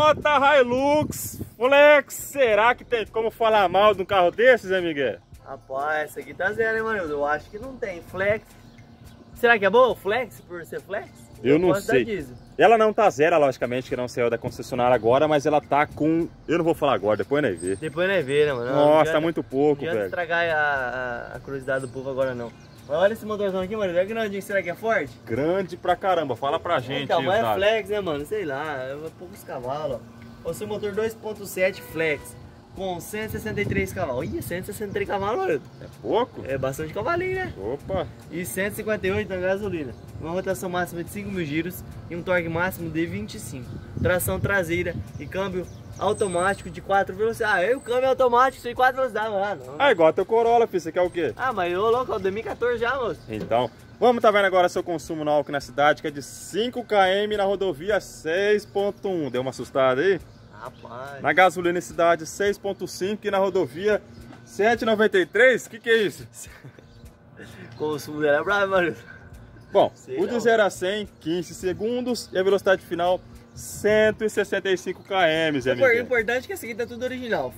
Toyota Hilux Flex. Será que tem como falar mal de um carro desses, hein, Miguel? Rapaz, essa aqui tá zero, hein, mano? Eu acho que não tem. Flex. Será que é boa? Flex, por ser flex? Eu não sei. Ela não tá zero, logicamente, que não saiu da concessionária agora, mas ela tá com... Eu não vou falar agora, depois nós vê. Depois nós vê, né, mano? Nossa, tá muito pouco, velho. Não adianta estragar a curiosidade do povo agora, não. Mas olha esse motorzão aqui, mano. É grandinho, será que é forte? Grande pra caramba. Fala pra gente. Então, aí, mas é flex, né, mano? Sei lá, é poucos cavalos, ó. O seu motor 2.7 flex com 163 cavalos. Ih, 163 cavalos, mano. É pouco? É bastante cavalinho, né? Opa! E 158 na gasolina. Uma rotação máxima de 5.000 giros e um torque máximo de 25. Tração traseira e câmbio automático de 4 velocidades. Ah, o câmbio automático de 4 velocidades, mano. Ah, igual teu Corolla, filho. Você quer o quê? Ah, mas eu louco, é o 2014 já, moço. Então, vamos tá vendo agora seu consumo no álcool na cidade, que é de 5 km na rodovia 6.1. Deu uma assustada aí? Rapaz. Na gasolina em cidade 6.5 e na rodovia 7,93? Que é isso? O consumo dela é bravo, mano. Bom, o de 0 a 100, 15 segundos e a velocidade final 165 km, O importante é que essa aqui tá tudo original.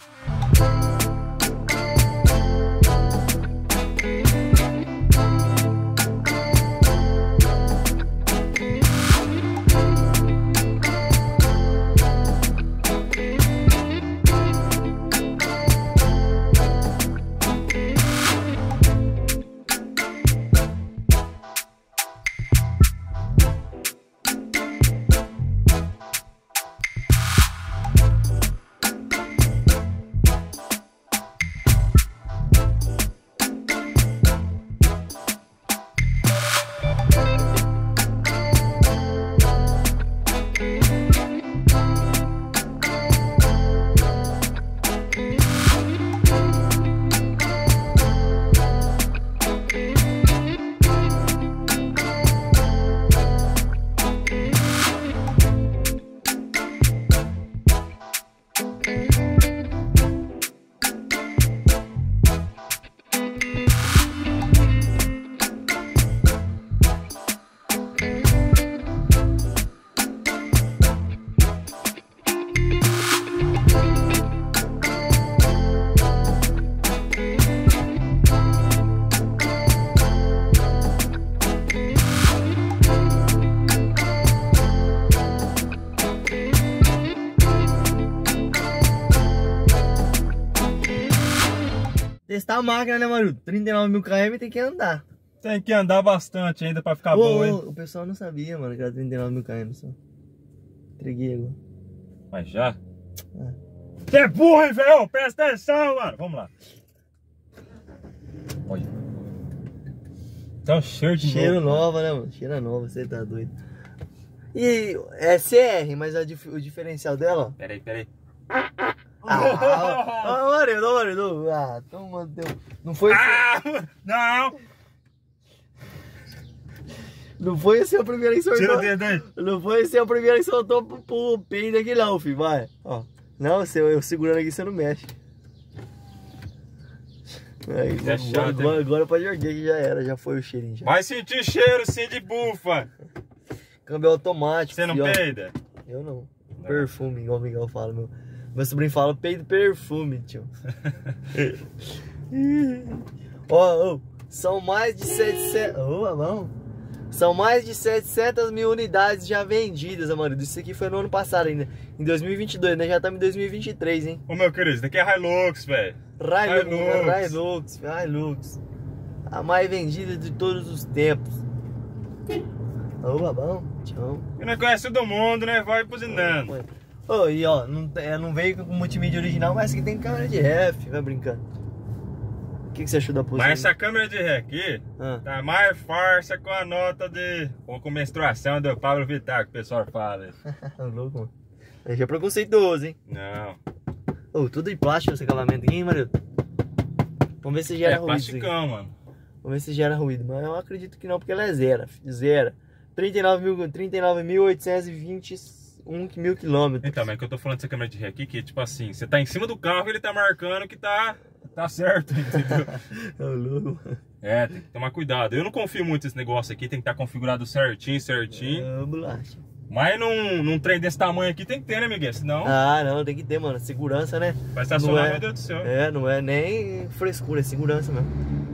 Testar a máquina, né, mano? 39.000 km tem que andar. Tem que andar bastante ainda pra ficar boa, hein? O pessoal não sabia, mano, que era 39.000 km só. Entreguei agora. Mas já? Você é burro, hein, velho? Presta atenção, mano. Vamos lá. Olha. Tá um cheiro de cheiro nova, né, mano? Cheiro nova, você tá doido. E é CR, mas o diferencial dela, ó. Peraí. Marido. Ah, toma, não foi. Não! Não foi esse o primeiro que soltou. Tira o dedo aí. Não foi esse o primeiro que soltou pro peido aqui, não, filho. Vai, ó. Não, eu segurando aqui, você não mexe. Aí, é chato, agora pode erguer que já era, já foi o cheirinho. Já. Vai sentir cheiro sim de bufa. Câmbio automático. Você não peida? Eu não. Perfume, igual o Miguel fala, meu sobrinho fala peido perfume, tio. Ó, são mais de 700... São mais de 700 mil unidades já vendidas, mano. Isso aqui foi no ano passado ainda. Em 2022, né? Já estamos em 2023, hein? Ô, meu querido, isso daqui é Hilux, velho. Hilux. A mais vendida de todos os tempos. Bom, tchau. E não conhece todo mundo, né? Vai buzinando. E ó, não veio com multimídia original, mas aqui tem câmera de ref, vai brincando. O que você achou da posição? Mas essa câmera de ré aqui tá mais farsa com a nota de... ou com menstruação do Pablo Vittar, que o pessoal fala. Louco, mano. É já preconceituoso, hein? Não. Tudo de plástico esse acabamento aqui, hein, marido? Vamos ver se gera ruído. É plasticão, mano. Vamos ver se gera ruído, mas eu acredito que não, porque ela é zero. 39.821 mil quilômetros. Então, mas é que eu tô falando dessa câmera de ré aqui, que tipo assim, você tá em cima do carro e ele tá marcando que tá certo, entendeu? É louco. É, tem que tomar cuidado. Eu não confio muito nesse negócio aqui, tem que estar configurado certinho. Bolacha. Mas num trem desse tamanho aqui tem que ter, né, Miguel? Senão Ah, não, tem que ter, mano. Segurança, né? vai estacionar, Não é- meu Deus do céu. Não é nem frescura, é segurança mesmo.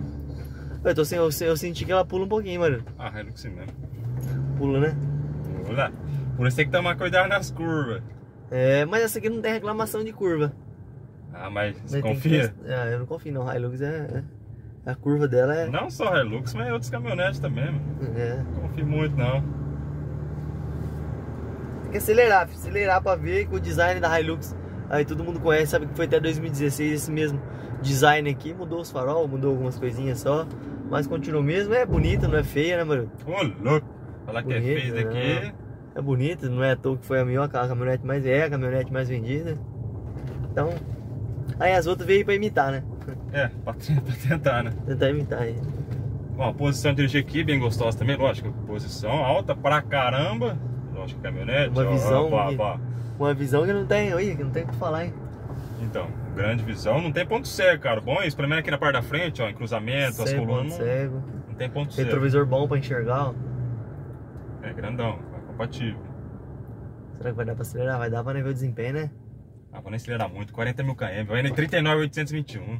Eu senti que ela pula um pouquinho, mano. Ah, Hilux mesmo. Pula, né? Olha, por isso tem que tomar cuidado nas curvas. É, mas essa aqui não tem reclamação de curva. Ah, mas Mas você tem que confia? ter- eu não confio não. A Hilux a curva dela é. Não só Hilux, mas outros caminhonetes também, mano. É. Não confio muito, não. Tem que acelerar, filho. Acelerar pra ver que o design da Hilux. Aí todo mundo conhece, sabe que foi até 2016 esse mesmo design aqui. Mudou os farol, mudou algumas coisinhas só. Mas continua mesmo. É bonita, não é feia, né, mano? Ô, louco. Falar que é Bonita, feio daqui. É bonita, não é à toa que foi a caminhonete a caminhonete mais vendida. Então. Aí as outras veio pra imitar, né? É, pra tentar, né? Tentar imitar aí. Bom, a posição de dirigir aqui bem gostosa também, lógico. Posição alta pra caramba. Lógico, caminhonete. Uma visão Ó, que- ó. Uma visão que não tem, olha, que não tem o que falar, hein? Então, grande visão. Não tem ponto cego, cara. Bom, isso pelo menos aqui na parte da frente, ó, em cruzamento, as Cego, colunas. cego. Não tem ponto cego. Retrovisor bom pra enxergar, ó. É grandão, é compatível. Será que vai dar pra acelerar? Vai dar pra ver o desempenho, né? Ah, vou nem acelerar muito, 40 mil km. Vai em 39.821.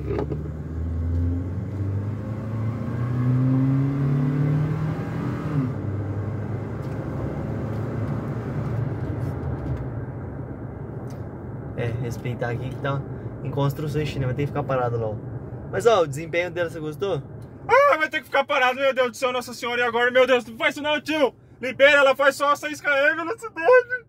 Respeitar aqui que tá em construção em China, vai ter que ficar parado lá, ó. Mas ó, o desempenho dela, você gostou? Ah, vai ter que ficar parado, meu Deus do céu, Nossa Senhora. E agora, meu Deus, não faz isso não, tio. Libera, ela faz só 6 km velocidade.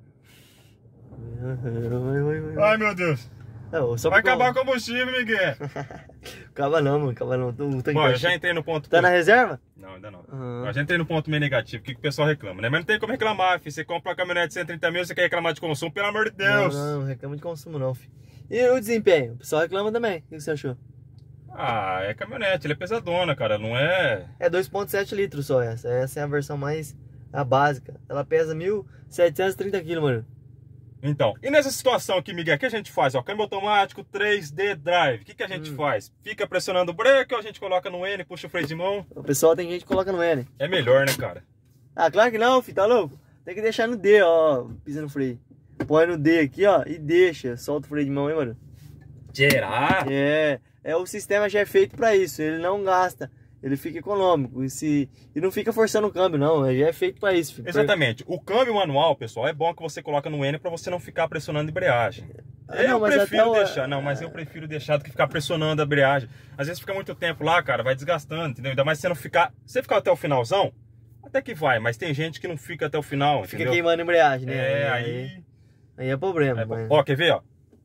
Ai, meu Deus. Só Vai porque acabar o combustível, Miguel. Acaba não, mano, acaba não. Bom, eu já entrei no ponto... Tá na reserva? Não, ainda não. Uhum. Eu já entrei no ponto meio negativo, que o pessoal reclama, né? Mas não tem como reclamar, filho. Você compra uma caminhonete de 130 mil, você quer reclamar de consumo, pelo amor de Deus. Não reclama de consumo não, filho. E o desempenho? O pessoal reclama também. O que você achou? Ah, é caminhonete, ele é pesadona, cara, não é... É 2,7 litros só essa. Essa é a versão mais... a básica. Ela pesa 1.730 kg, mano. Então, e nessa situação aqui, Miguel, o que a gente faz? Ó, câmbio automático, 3D Drive. O que a gente faz? Fica pressionando o breque ou a gente coloca no N, puxa o freio de mão? O pessoal tem gente que coloca no N. É melhor, né, cara? Ah, claro que não, filho, tá louco? Tem que deixar no D, ó, pisa no freio. Põe no D aqui, ó, e deixa. Solta o freio de mão aí, mano. Gerar? O sistema já é feito pra isso, ele não gasta. Ele fica econômico e não fica forçando o câmbio, não. Já é feito pra isso, filho. Exatamente. O câmbio manual, pessoal, é bom que você coloca no N pra você não ficar pressionando a embreagem. Eu prefiro deixar, mas eu prefiro deixar do que ficar pressionando a embreagem. Às vezes fica muito tempo lá, cara, vai desgastando, entendeu? Ainda mais se você não ficar... Se você ficar até o finalzão, até que vai, mas tem gente que não fica até o final, Fica entendeu? queimando a embreagem, né? Aí é problema. Ó, quer ver, ó?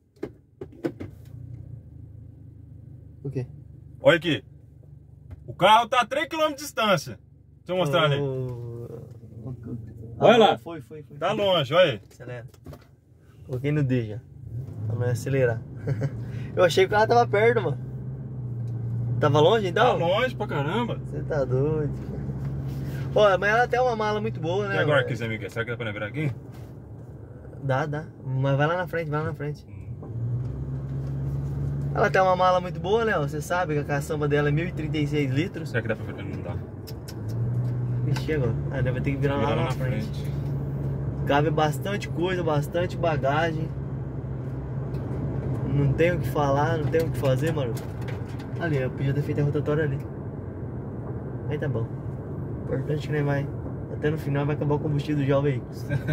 O quê? Olha aqui. O carro tá a 3 km de distância. Deixa eu mostrar ali. Olha lá. Foi. Tá longe, olha aí. Acelera. Coloquei no D já. Pra não acelerar. Eu achei que o carro tava perto, mano. Tava longe então? Tá longe pra caramba. Você tá doido. Ó, mas ela tem uma mala muito boa, né? E agora, quiser, Miguel? Será que dá pra lembrar aqui? Dá. Mas vai lá na frente, Ela tem uma mala muito boa, né? Você sabe que a caçamba dela é 1.036 litros. Será que dá pra ver? Não dá. Ixi, agora. Vai ter que virar lá na frente. Cabe bastante coisa, bastante bagagem. Não tenho o que falar, não tenho o que fazer, mano. Ali, eu podia ter feito a rotatória ali. Aí tá bom. Importante que nem vai. Até no final vai acabar o combustível já o veículo.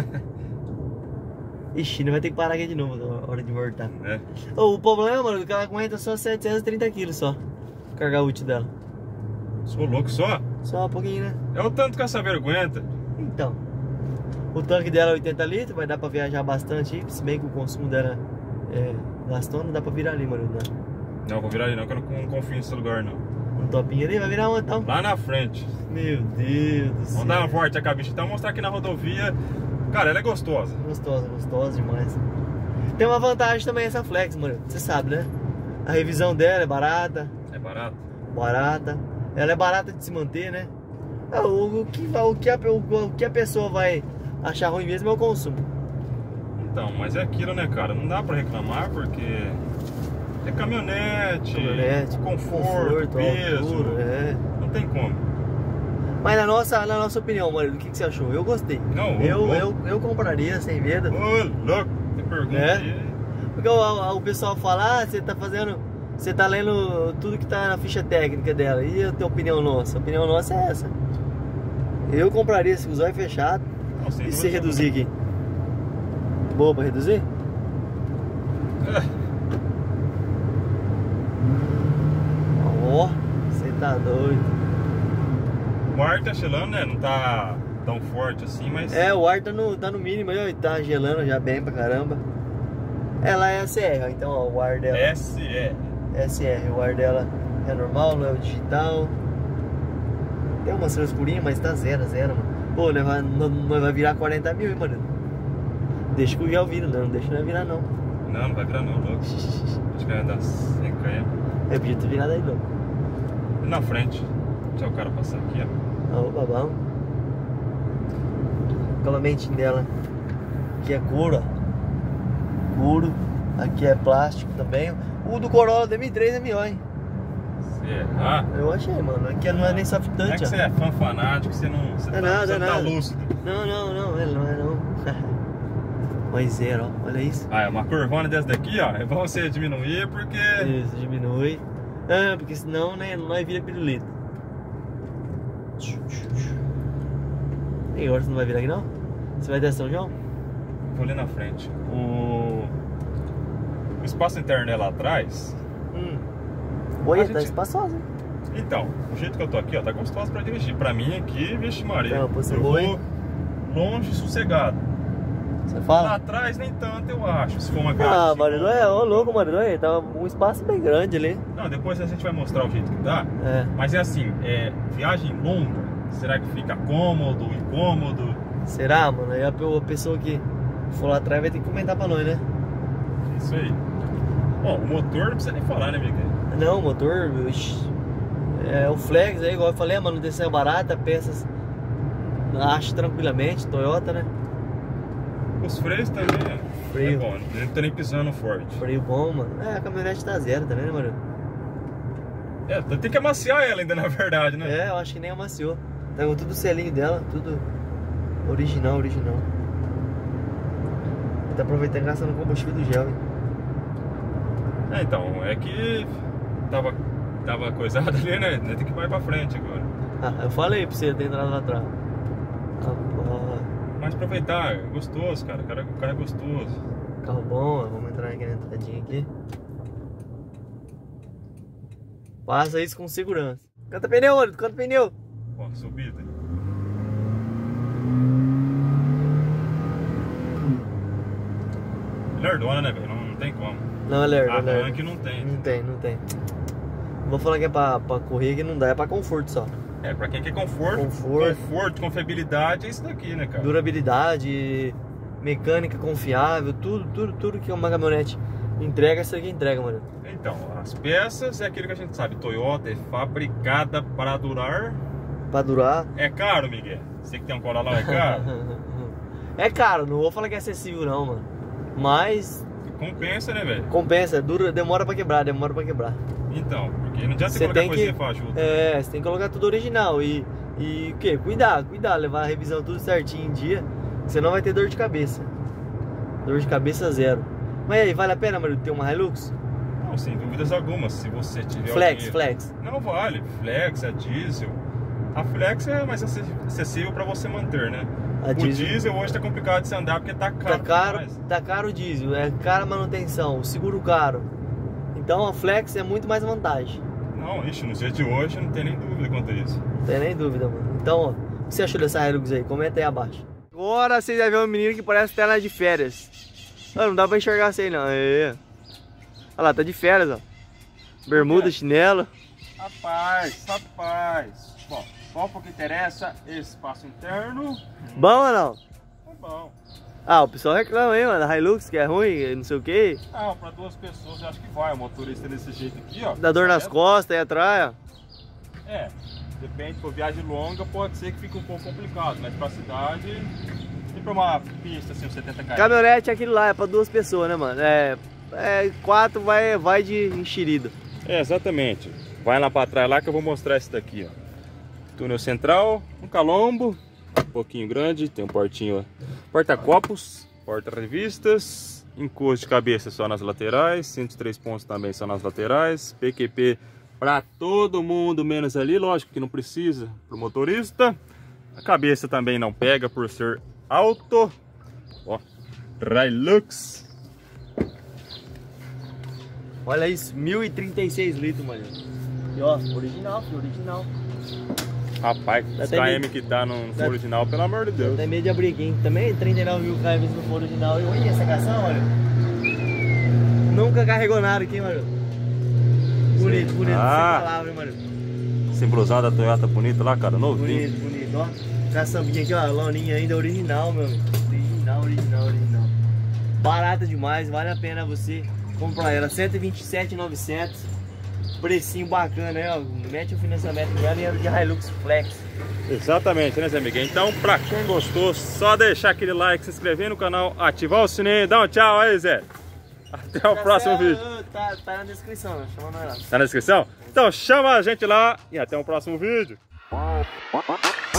Ixi, não vai ter que parar aqui de novo na hora de voltar. O problema, mano, é que ela aguenta só 730 kg só. Carga útil dela. Sou louco só? Só um pouquinho, né? É o tanto que essa velha aguenta. Então. O tanque dela é 80 litros, vai dar pra viajar bastante aí. Se bem que o consumo dela é gastando, dá pra virar ali, mano. Não, vou virar ali não, que eu não confio nesse lugar não. Um topinho ali, vai virar onde então? Lá na frente. Meu Deus do céu. Vamos dar uma volta com a bicha. Então, mostrar aqui na rodovia. Cara, ela é gostosa. Gostosa demais. Tem uma vantagem também essa Flex, mano. Você sabe, né? A revisão dela é barata. É barato? Barata. Ela é barata de se manter, né? O que a pessoa vai achar ruim mesmo é o consumo. Então, mas é aquilo, né, cara? Não dá pra reclamar porque é caminhonete conforto, peso. Altura, Não tem como. Mas na nossa opinião, mano, o que você achou? Eu gostei. Não, eu compraria sem medo. Ô, louco, você pergunta aí. Porque o pessoal fala, você tá fazendo. Você tá lendo tudo que tá na ficha técnica dela. E a tua opinião nossa? A opinião nossa é essa. Eu compraria esse zóio fechado. Não, e se reduzir aqui? Boa pra reduzir? Ó, você tá doido. O ar tá gelando, né? Não tá tão forte assim, mas... O ar tá no mínimo aí, ó, tá gelando já bem pra caramba. Ela é SR, ó, então ó, o ar dela... SR, o ar dela é normal, não é o digital. Tem uma escurinha, mas tá zero, mano. Pô, nós vai virar 40 mil, hein, mano. Deixa que eu já viro, não deixa nós virar não. Não vai virar não, louco. Acho que vai dar 100 km. Eu podia ter virado aí, louco. Na frente. Deixa o cara passar aqui, ó. Ó, babão. Acabamentinho dela. Aqui é couro, ó. Couro. Aqui é plástico também. O do Corolla 2003 é melhor, hein? Será? Eu achei, mano. Aqui não é nem soft touch, ó. É que você é fã fanático, você não... Você tá lúcido. Não, ele não é não. Mas zero, ó. Olha isso. É uma curvona dessa daqui, ó. É bom você diminuir porque... Isso, diminui. Porque senão, né, nós vira pirulito. E agora você não vai virar aqui não? Você vai descer São João? Vou ali na frente. O espaço interno é lá atrás. Olha, tá espaçoso, hein? Então, o jeito que eu tô aqui, ó, tá gostoso pra dirigir. Pra mim aqui, vixe Maria. Não, você eu vou longe e sossegado. Você fala? Lá atrás nem tanto, eu acho. Se for uma grade. Mano, não é, ô louco, mano, não é. Tá um espaço bem grande ali. Não, depois a gente vai mostrar o jeito que dá. Mas é assim, viagem longa, será que fica cômodo, incômodo? Será, mano? Aí a pessoa que for lá atrás vai ter que comentar pra nós, né? Isso aí. Bom, o motor não precisa nem falar, né, Miguel? Não, o motor, o Flex aí, igual eu falei, a manutenção é barata, peças acho tranquilamente, Toyota, né? Os freios também freio. É bom, não tô nem pisando forte. Freio bom, mano. A caminhonete tá zero também, né, mano? Tem que amaciar ela ainda, na verdade, né? Eu acho que nem amaciou. Tá com tudo o selinho dela, tudo original. Tá aproveitando e gastando combustível do gel, hein? Então, é que tava coisado ali, né? Tem que ir mais pra frente agora. Eu falei pra você ter entrado lá atrás. Mas aproveitar, é gostoso, cara. O carro é gostoso. Carro bom, vamos entrar aqui na entradinha aqui. Passa isso com segurança. Canta pneu, olho, canta pneu. Ó, subida. Lerdona, né, velho? Não tem como. Não, é lerdo. Arranque não tem. Não tem. Vou falar que é pra correr que não dá, é pra conforto só. Pra quem quer conforto, confiabilidade, é isso daqui, né, cara? Durabilidade, mecânica confiável, tudo que uma caminhonete entrega, isso aqui entrega, mano. Então, as peças é aquilo que a gente sabe, Toyota é fabricada para durar. Pra durar? É caro, Miguel? Você que tem um Corolla é caro? É caro, não vou falar que é acessível não, mano. Mas... compensa, né, velho? Compensa, demora pra quebrar. Então, porque não adianta você colocar coisinha fajuta. Você tem que colocar tudo original e o que? Cuidar, levar a revisão tudo certinho em dia, senão vai ter dor de cabeça. Dor de cabeça zero. Mas aí, vale a pena, mano, ter uma Hilux? Não, sem dúvidas alguma, se você tiver Flex. Não vale, Flex, a diesel. A Flex é mais acessível pra você manter, né? O diesel hoje tá complicado de se andar porque tá caro. Tá caro o diesel, é cara a manutenção, o seguro caro. Então a Flex é muito mais vantagem. Não, nos dias de hoje não tem nem dúvida quanto a isso. Não tem nem dúvida, mano. Então, ó, o que você achou dessa Hilux aí? Comenta aí abaixo. Agora vocês vão ver um menino que parece tela de férias. Não dá pra enxergar isso aí não. Olha lá, tá de férias, ó. Bermuda, chinelo. Rapaz. Bom, vamos pro que interessa, espaço interno. Bom ou não? É bom. O pessoal reclama aí, mano, da Hilux, que é ruim, não sei o que. Não, pra duas pessoas eu acho que vai, o motorista desse jeito aqui, ó. Dá dor nas costas aí atrás, ó. Depende, por viagem longa pode ser que fique um pouco complicado, mas pra cidade e pra uma pista assim, 70 km. Caminhonete é aquilo lá, é pra duas pessoas, né, mano? Quatro vai de enxerido. Exatamente. Vai lá pra trás lá que eu vou mostrar esse daqui, ó. túnel central, um calombo, um pouquinho grande, tem um portinho, porta-copos, porta-revistas, encosto de cabeça só nas laterais, 103 pontos também só nas laterais, PQP para todo mundo, menos ali, lógico que não precisa para o motorista. A cabeça também não pega por ser alto. Ó, Hilux. Olha isso, 1036 litros, mano. E ó, original, filho, original. Rapaz, os KM que tá no for original, pelo amor de Deus. Tem medo de abrir aqui, hein? Também 39 mil KM no for original. E olha essa cação, olha. Nunca carregou nada aqui, mano. Bonito, bonito, sem palavra, hein, mano. Simbolizado da Toyota bonito lá, cara, novinho. Bonito, bonito, ó. Caçambinha aqui, ó, loninha ainda original, meu amigo. Original. Barata demais, vale a pena você comprar ela. 127.900. Precinho bacana, né? Ó. Mete o financiamento nela e ela de Hilux Flex. Exatamente, né, Zé Miguel? Então, pra quem gostou, só deixar aquele like, se inscrever no canal, ativar o sininho, dá um tchau aí, Zé. Até o próximo vídeo. Tá na descrição, né? Chama nós lá. Tá na descrição? Então chama a gente lá e até o próximo vídeo.